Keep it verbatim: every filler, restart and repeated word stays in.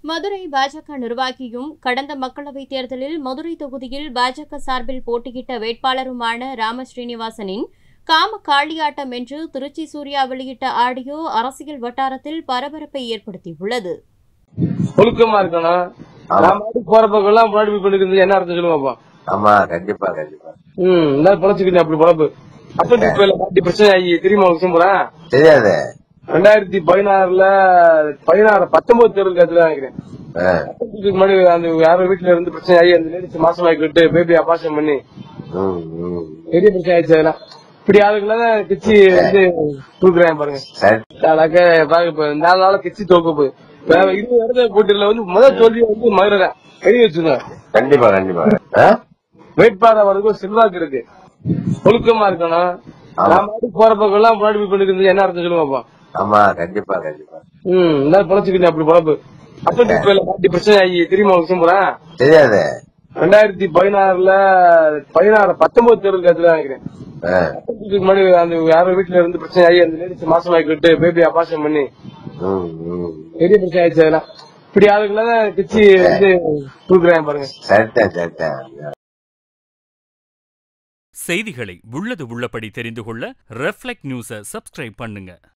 மதுரை பாஜக நிர்வாகியும் கடந்த மக்களவைத் தேர்தலில் மதுரை தொகுதியில் பாஜக சார்பில் போட்டியிட்ட வேட்பாளருமான ராம ஸ்ரீனிவாசனின் காம காளியாட்டம் என்று திருச்சி சூர்யா வெளியிட்ட ஆடியோ அரசியல் வட்டாரத்தில் பரபரப்பை ஏற்படுத்தியுள்ளது. ஒழுக்கமா இருக்கணும். போறப்பெல்லாம் முன்னாடி பண்ணிக்கிறது என்ன அர்த்தம் சொல்லுவாப்பா? ஆமா, கண்டிப்பா கண்டிப்பா. ம் எல்லாரும் பொழைச்சுக்கிட்டு அப்படி பொழப்பு. அப்படி பிரச்சனை ஆகி தெரியுமா விஷயம் போறேன் தெரியாது. ரெண்டாயிரத்தி பதினாறுல பதினாறு பத்தொன்பது தேர்தல் கட்சியில நினைக்கிறேன். முன்னாடி அந்த யாரோ வீட்டுல இருந்து பிரச்சனை ஆகி அந்த லேடிஸ் மாசம் ஆகிக்கிட்டு பேபி அபாசம் பண்ணி பெரிய பிரச்சனை ஆயிடுச்சு. அதெல்லாம் இப்படி ஆளுங்கள கட்சி வந்து தூக்குறாங்க பாருங்க. நாலு நாள கட்சி தோக்க போகுது. இருபது இடத்துல போட்டியில வந்து முதல் தோல்வியை வந்து மதுரை எழுதி வச்சுங்க. கண்டிப்பா கண்டிப்பா. வேட்பாளர் அவருக்கு செல்வாக்கு இருக்கு. ஒழுக்கமா இருக்கணும். போறப்பெல்லாம் முன்னாடி பண்ணிக்கிறது என்ன அர்த்தம் சொல்லுவாப்பா? ஆமா, கண்டிப்பா கண்டிப்பா. ம் எல்லாரும் பொழைச்சுக்கிட்டு அப்படி பொழப்பு. அப்படி பிரச்சனை ஆகி தெரியுமா விஷயம் போறேன் தெரியாது. ரெண்டாயிரத்தி பதினாறுல பதினாறு பத்தொன்பது தேர்தல் கட்சியில நினைக்கிறேன். முன்னாடி அந்த யாரோ வீட்டுல இருந்து பிரச்சனை ஆகி அந்த லேடிஸ் மாசம் ஆகிக்கிட்டு பேபி அபாசம் பண்ணி பெரிய பிரச்சனை ஆயிடுச்சு. அதெல்லாம் இப்படி ஆளுங்கள கட்சி வந்து தூக்குறாங்க பாருங்க. செய்திகளை உள்ளது உள்ளபடி தெரிந்து கொள்ள ரெஃப்ளெக்ட் நியூஸை சப்ஸ்கிரைப் பண்ணுங்க.